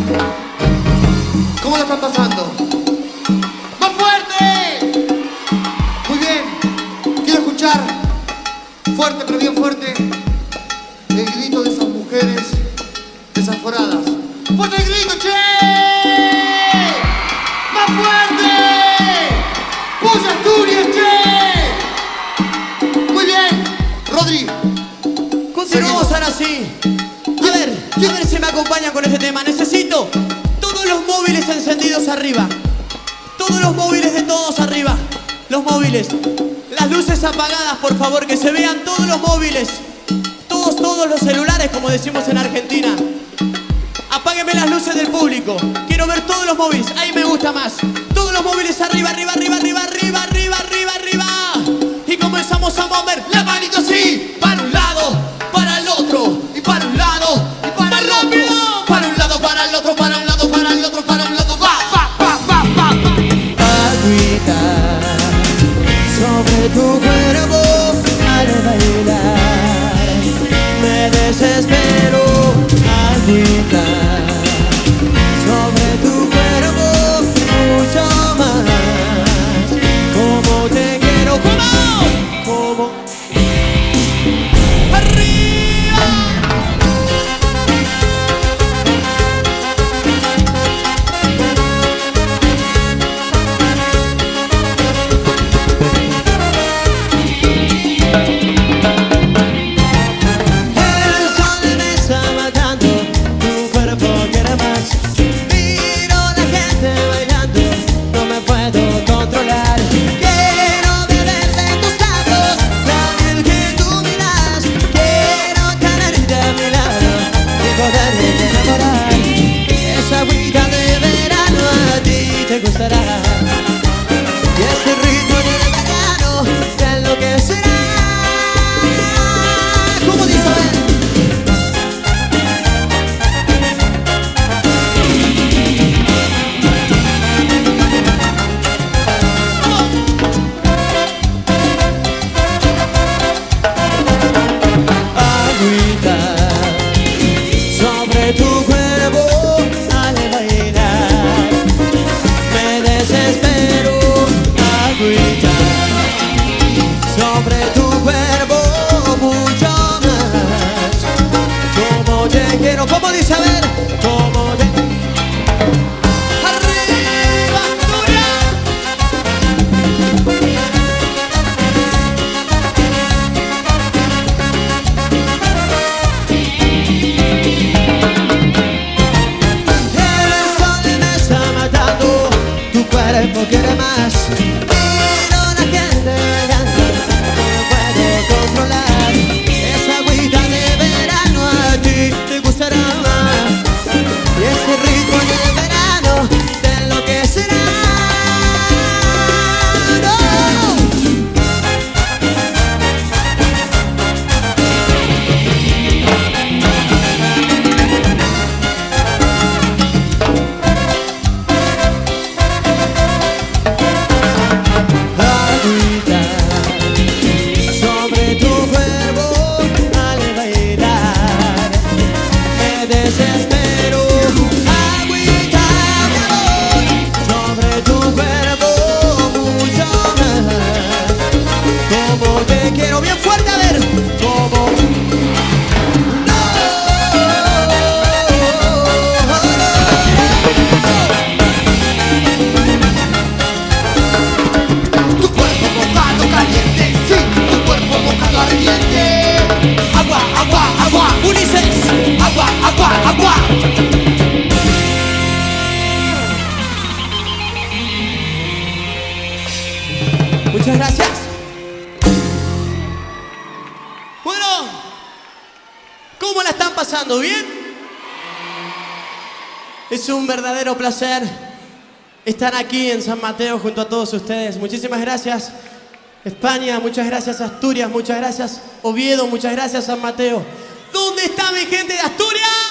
¿Cómo lo están pasando? ¡Más fuerte! Muy bien. Quiero escuchar fuerte, pero bien fuerte, el grito de esas mujeres desaforadas. ¡Fuerte el grito, che! ¡Más fuerte! ¡Puya Asturias, che! Muy bien. Rodri. Continuamos ahora sí. A ver si me acompañan con este tema. Necesito todos los móviles encendidos arriba. Todos los móviles de todos arriba. Los móviles. Las luces apagadas, por favor, que se vean todos los móviles. Todos los celulares, como decimos en Argentina. Apáguenme las luces del público. Quiero ver todos los móviles. Ahí me gusta más. Todos los móviles arriba, arriba, arriba, arriba, arriba, arriba, arriba, arriba. Y comenzamos a mover la manito así. Para un lado, para el otro. Y para un lado, y para el otro. Para un lado, para el otro, para un lado, para el otro, para un lado. Va, va, va, va, va. Agüita sobre tu cuerpo al bailar. Me desespero. Agüita sobre tu cuerpo mucho más. Como te quiero, como ¡Arriba! el sol me está matando, tu cuerpo quiere más. Miro la gente bailando, no me puedo controlar. Quiero beber de tus labios, la miel que tú me das. Quiero tenerte a mi lado y poderme enamorar. Esa agüita de verano a ti te gustará. Y este ritmo de verano te enloquecerá. ¿Cómo dice? Agüita sobre tu cuerpo al bailar. Me desespero. Agüita sobre tu cuerpo mucho más. Como te quiero, como dice, a ver, como te ¡Arriba, Asturias! el sol me está matando, tu cuerpo quiere más. Miro la gente bailando, no me puedo controlar. Esa agüita de verano a ti te gustará más. Y ese ritmo de verano te enloquecerá. No. Agüita sobre tu cuerpo al bailar. Me desespero. Agüita de amor sobre tu cuerpo mucho más. Como te quiero, bien fuerte, a ver, como Tu cuerpo mojado caliente, sí, tu cuerpo mojado ardiente. Agua, agua, agua. Ulises. Agua, agua, agua. Muchas gracias. Bueno, ¿cómo la están pasando? ¿Bien? Es un verdadero placer estar aquí en San Mateo junto a todos ustedes. Muchísimas gracias, España. Muchas gracias, Asturias. Muchas gracias, Oviedo. Muchas gracias, San Mateo. ¿Dónde está mi gente de Asturias?